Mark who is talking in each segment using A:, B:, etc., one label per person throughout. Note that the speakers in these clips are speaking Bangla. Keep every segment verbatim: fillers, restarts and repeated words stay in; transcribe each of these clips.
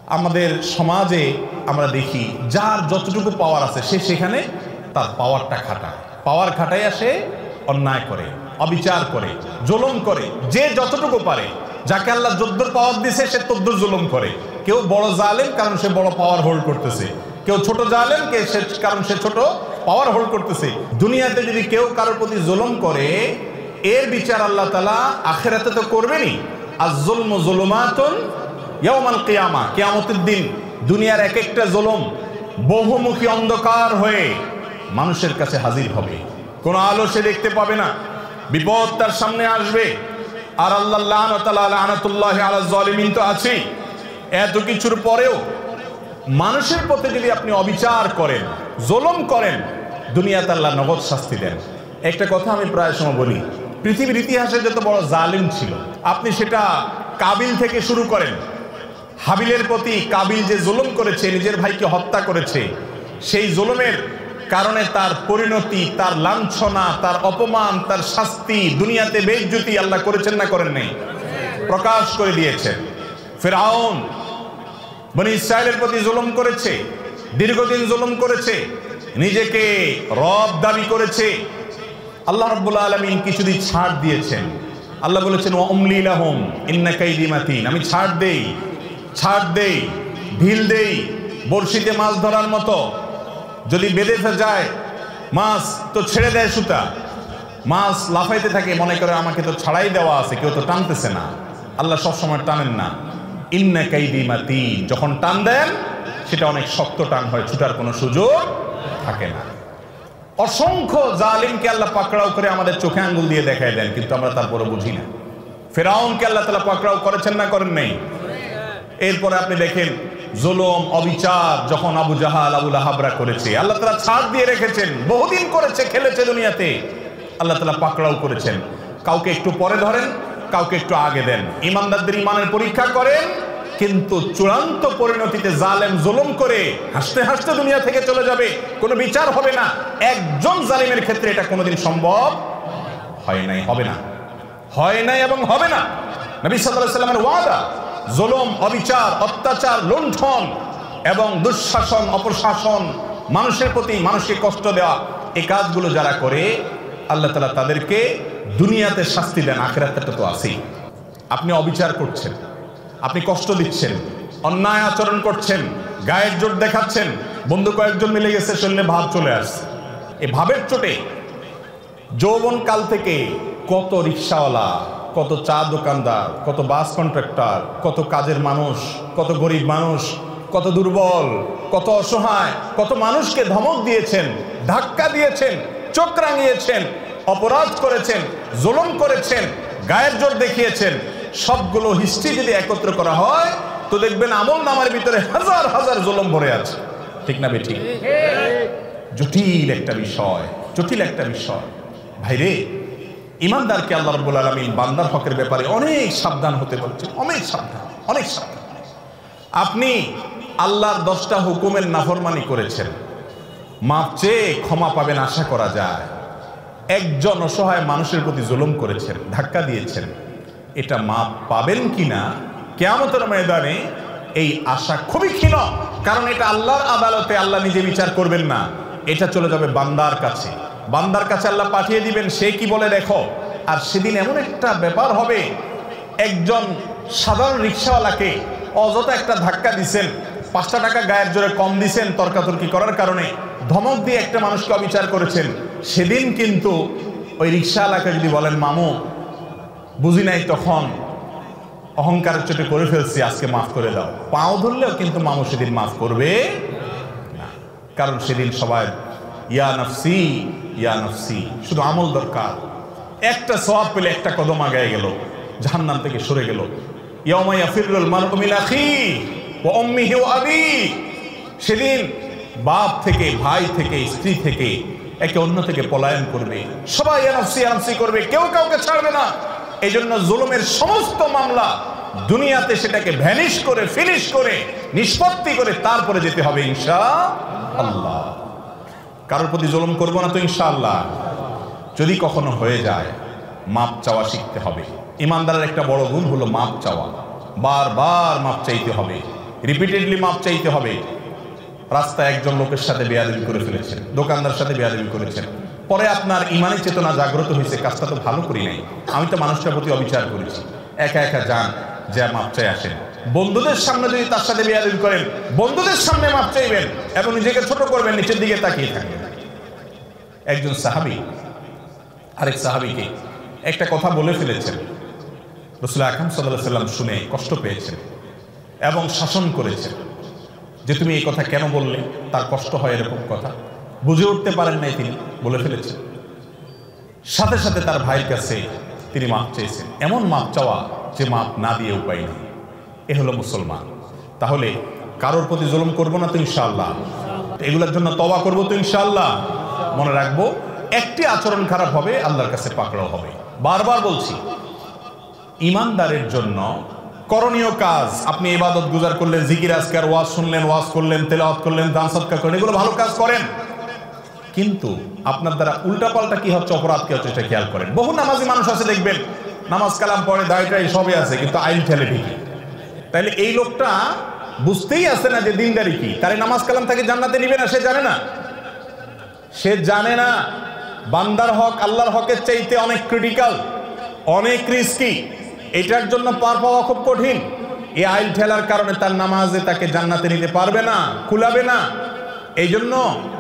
A: আমাদের সমাজে আমরা দেখি যার যতটুকু পাওয়ার আছে সে সেখানে তার পাওয়ারটা খাটায়, পাওয়ার খাটাইয়া সে অন্যায় করে, অবিচার করে, জুলুম করে। যে যতটুকু পারে, যাকে আল্লাহ যদ্দুর পাওয়ার দিছে সে তদ্দুর জুলুম করে। কেউ বড় জালেম কারণ সে বড় পাওয়ার হোল্ড করতেছে, কেউ ছোট জালেম কে সে কারণ সে ছোট পাওয়ার হোল্ড করতেছে। দুনিয়াতে যদি কেউ কারোর প্রতি জুলুম করে, এর বিচার আল্লাহ তাআলা আখিরাতে তো করবেনই। আয-যুলমু যুলুমাতুন ইয়াওমাল কিয়ামা, কিয়ামতের দিন দুনিয়ার এক একটা জুলুম বহুমুখী অন্ধকার হয়ে মানুষের কাছে হাজির হবে, কোনো আলো সে দেখতে পাবে না, বিপদ তার সামনে আসবে। আর আল্লাহ লানাতুল্লাহি আলা যালিমিন তো আছেই। এত কিছুর পরেও মানুষের প্রতি যদি আপনি অবিচার করেন, জুলুম করেন, দুনিয়াতে আল্লাহ নগদ শাস্তি দেন। একটা কথা আমি প্রায় সময় বলি, পৃথিবীর ইতিহাসে যত বড় জালিম ছিল, আপনি সেটা কাবিল থেকে শুরু করেন। হাবিলের প্রতি কাবিল যে জুলুম করেছে, নিজের ভাইকে হত্যা করেছে, সেই জুলুমের কারণে তার পরিণতি, তার লাঞ্ছনা, তার অপমান, তার শাস্তি, দুনিয়াতে বেইজ্জতি আল্লাহ করেছেন না করেন নাই? প্রকাশ করে দিয়েছেন। ফিরআউন বনি ইসরাইলের প্রতি জুলুম করেছে, দীর্ঘদিন জুলুম করেছে, নিজেকে রব দাবি করেছে। আল্লাহ রাব্বুল আলামিন কিছুদিন ছাড় দিয়েছেন। আল্লাহ বলেছেন ওয়া উমলি লাহুম ইন্না কাইদি মাতিন, আমি ছাড় দেই, ছাড় দেই, ঢিল দেই, বড়শিতে মাছ ধরার মতো। যদি বেঁধে যায় মাছ তো ছেড়ে দেয় সুতা, মাছ লাফাইতে থাকে, মনে করে আমাকে তো ছাড়াই দেওয়া আছে, কেউ তো টানতেছে না। আল্লাহ সবসময় টানেন না। ইন্না কাইদি মাতিন, যখন টান দেন সেটা অনেক শক্ত টান হয়, ছুটার কোনো সুযোগ থাকে না। অসংখ্য জালিমকে আল্লাহ পাকড়াও করে আমাদের চোখে আঙ্গুল দিয়ে দেখায় দেন, কিন্তু আমরা তারপরে বুঝি না। ফিরআউনকে আল্লাহ তাআলা পাকড়াও করেছেন না করেন নাই? এরপরে আপনি দেখেন জুলুম, অবিচার যখন আবু জাহাল, আবু লাহাবরা করেছে, আল্লাহ তাআলা ছাড় দিয়ে রেখেছেন। বহুদিন করেছে, খেলেছে দুনিয়াতে, আল্লাহ তাআলা পাকড়াও করেছেন। কাউকে একটু পরে ধরেন, কাউকে একটু আগে দেন। ইমানদারদের ইমানের পরীক্ষা করেন, কিন্তু চূড়ান্ত পরিণতিতে জালেম জুলুম করে হাসতে হাসতে দুনিয়া থেকে চলে যাবে, কোনো বিচার হবে না। একজন জালিমের ক্ষেত্রে এটা কোনোদিন সম্ভব হয় নাই, হবে না, হয় নাই এবং হবে না। নবী সাল্লাল্লাহু আলাইহি ওয়াসাল্লামের ওয়াদা, জুলুম, অবিচার, অত্যাচার, লুণ্ঠন এবং দুঃশাসন, অপশাসন, মানুষের প্রতি মানুষকে কষ্ট দেওয়া, এই কাজগুলো যারা করে আল্লাহ তাআলা তাদেরকে দুনিয়াতে শাস্তি দেন, আখিরাতে তো আছেই। আপনি অবিচার করছেন, আপনি কষ্ট দিচ্ছেন, অন্যায় আচরণ করছেন, গায়ের জোর দেখাচ্ছেন, বন্ধু কয়েকজন মিলে গেছে, শরীরে ভাব চলে আসছে। এই ভাবের চোটে যৌবন কাল থেকে কত রিক্সাওয়ালা, কত চা দোকানদার, কত বাস কন্ট্রাক্টর, কত কাজের মানুষ, কত গরিব মানুষ, কত দুর্বল, কত অসহায়, কত মানুষকে ধমক দিয়েছেন, ধাক্কা দিয়েছেন, চোখ রাঙিয়েছেন, অপরাধ করেছেন, জুলুম করেছেন, গায়ের জোর দেখিয়েছেন। সবগুলো হিস্ট্রি যদি একত্র করা হয় তো দেখবেন আমল নামার ভিতরে হাজার হাজার জুলুম ভরে আছে। ঠিক না বেঠিক? জটিল একটা বিষয়, জটিল একটা বিষয়। ভাইরে, ইমানদারকে আল্লাহ রাব্বুল আলামিন বান্দার হকের ব্যাপারে অনেক সাবধান হতে বলছেন, অনেক সাবধান, অনেক সাবধান। আপনি আল্লাহর দশটা হুকুমের নাফরমানি করেছেন, মাপ চেয়ে ক্ষমা পাবেন আশা করা যায়। একজন অসহায় মানুষের প্রতি জুলুম করেছেন, ধাক্কা দিয়েছেন, এটা মাপ পাবেন কিনা কিয়ামতের ময়দানে এই আশা খুবই ক্ষীণ। কারণ এটা আল্লাহর আদালতে আল্লাহ নিজে বিচার করবেন না, এটা চলে যাবে বান্দার কাছে। বান্দার কাছে আল্লাহ পাঠিয়ে দিবেন, সে কি বলে দেখো। আর সেদিন এমন একটা ব্যাপার হবে, একজন সাধারণ রিক্সাওয়ালাকে অযথা একটা ধাক্কা দিছেন, পাঁচটা টাকা গায়ের জোরে কম দিছেন তর্কাতর্কি করার কারণে, ধমক দিয়ে একটা মানুষকে অবিচার করেছেন। সেদিন কিন্তু ওই রিক্সাওয়ালাকে যদি বলেন মামু বুঝি নাই, তখন অহংকারের চোটে করে ফেলছি, আজকে মাফ করে দাও, পাও ধরলেও কিন্তু মামু সেদিন মাফ করবে না। কারণ সেদিন সবাই ইয়া নফসি ইয়া নফসি, শুধু আমল দরকার। একটা সওয়াব পেলে একটা কদম আগায় গেল, জাহান্নাম থেকে সরে গেল। ইয়াউমা ইয়াফিরুল মারউ মিন আখিহি ওয়া উম্মিহি ওয়া আবিহি, সেদিন বাপ থেকে, ভাই থেকে, স্ত্রী থেকে, একে অন্য থেকে পলায়ন করবে, সবাই ইয়া নফসি ইয়া নফসি করবে, কেউ কাউকে ছাড়বে না। এই জন্য জুলুমের সমস্ত মামলা দুনিয়াতে সেটাকে ভ্যানিশ করে, ফিনিশ করে, নিষ্পত্তি করে তারপরে যেতে হবে ইনশাআল্লাহ। কারোর প্রতি জুলুম করবো না তো ইনশাআল্লাহ। যদি কখনো হয়ে যায়, মাপ চাওয়া শিখতে হবে। ইমানদারের একটা বড় গুণ হলো মাপ চাওয়া, বারবার মাপ চাইতে হবে। রিপিটেডলি মাপ চাইতে হবে। রাস্তায় একজন লোকের সাথে বেয়াদবি করে ফেলেছেন, দোকানদার সাথে বেয়াদবি করেছেন, পরে আপনার ইমানের চেতনা জাগ্রত হয়েছে, কাজটা তো ভালো করি নাই, আমি তো মানুষটার প্রতি অবিচার করেছি। একা একা যান, যা মাপ চাই আসেন। বন্ধুদের সামনে যদি তার সাথে বেয়াদবি করেন, বন্ধুদের সামনে মাপ চাইবেন এবং নিজেকে ছোট করবেন, নিচের দিকে তাকিয়ে থাকবেন। একজন সাহাবী আরেক সাহাবীকে একটা কথা বলে ফেলেছেন, রাসূল আকরাম সাল্লাল্লাহু আলাইহি ওয়াসাল্লাম শুনে কষ্ট পেয়েছেন এবং শাসন করেছেন যে তুমি এই কথা কেন বললে, তার কষ্ট হয় এরকম কথা, বুঝে উঠতে পারেন নাই, তিনি বলে ফেলেছেন। সাথে সাথে তার ভাইয়ের কাছে তিনি মাপ চেয়েছেন। এমন মাপ চাওয়া যে মাপ না দিয়ে উপায় নেই। এ হলো মুসলমান। তাহলে কারোর প্রতি জুলুম করবো না তো ইনশাআল্লাহ, এগুলোর জন্য তওবা করবো তো ইনশাআল্লাহ। মনে রাখবো, একটি আচরণ খারাপ হবে আল্লাহর কাছে পাকড়াও হবে। বারবার বলছি, ইমানদারের জন্য করণীয় কাজ, আপনি ইবাদত গুজার করলেন, জিকির আজকার, ওয়াজ শুনলেন, ওয়াজ করলেন, তেলাওয়াত করলেন, দান সদকা করলেন, এগুলো ভালো কাজ করেন, কিন্তু আপনার দ্বারা উল্টাপাল্টা কি হচ্ছে, অপরাধ কি হচ্ছে, এটা খেয়াল করেন। বহু নামাজি মানুষ আছে দেখবেন, নামাজ কালাম পড়ে, দায়টাই সবই আছে, কিন্তু আইন ঠেলে ঠিকই। তাইলে এই লোকটা বুঝতেই আসে না যে দিনদারি কি। তার নামাজ কালাম তাকে জান্নাতে নিবে না, সে জানে না। সে জানে না বান্দার হক আল্লাহর হকের চাইতে অনেক ক্রিটিক্যাল, অনেক রিস্কি, এটার জন্য পার পাওয়া খুব কঠিন। এই আইল ঠেলার কারণে তার নামাজে তাকে জান্নাতে নিতে পারবে না, কুলাবে না। এই জন্য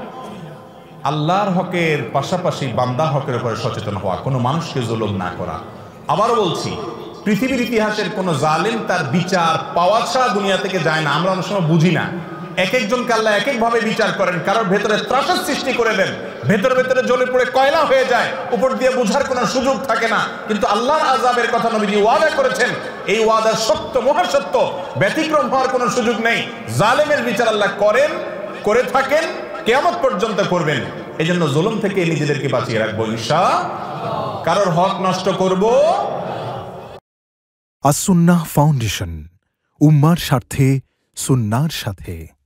A: আল্লাহর হকের পাশাপাশি বান্দার হকের উপরে সচেতন হওয়া, কোনো মানুষকে জুলুম না করা। আবারও বলছি, পৃথিবীর ইতিহাসের কোনো জালেম তার বিচার পাওয়া ছাড়া দুনিয়া থেকে যায় না। আমরা অনেক সময় বুঝি না, এক একজনকে আল্লাহ এক একভাবে বিচার করেন। কারোর ভেতরে ত্রাসের সৃষ্টি করে দেন, ভেতরে ভেতরে জ্বলে পড়ে কয়লা হয়ে যায়, উপর দিয়ে বোঝার কোনো সুযোগ থাকে না। কিন্তু আল্লাহর আযাবের কথা নবীজি ওয়াদা করেছেন, এই ওয়াদা সত্য, মহাসত্য, ব্যতিক্রম হওয়ার কোনো সুযোগ নেই। জালেমের বিচার আল্লাহ করেন, করে থাকেন, কিয়ামত পর্যন্ত করবেন। এই জন্য জুলুম থেকে নিজেদেরকে বাঁচিয়ে রাখবো ইনশাআল্লাহ। কারোর হক নষ্ট করব।
B: আস-সুন্নাহ ফাউন্ডেশন, উম্মার স্বার্থে সুন্নাহর সাথে।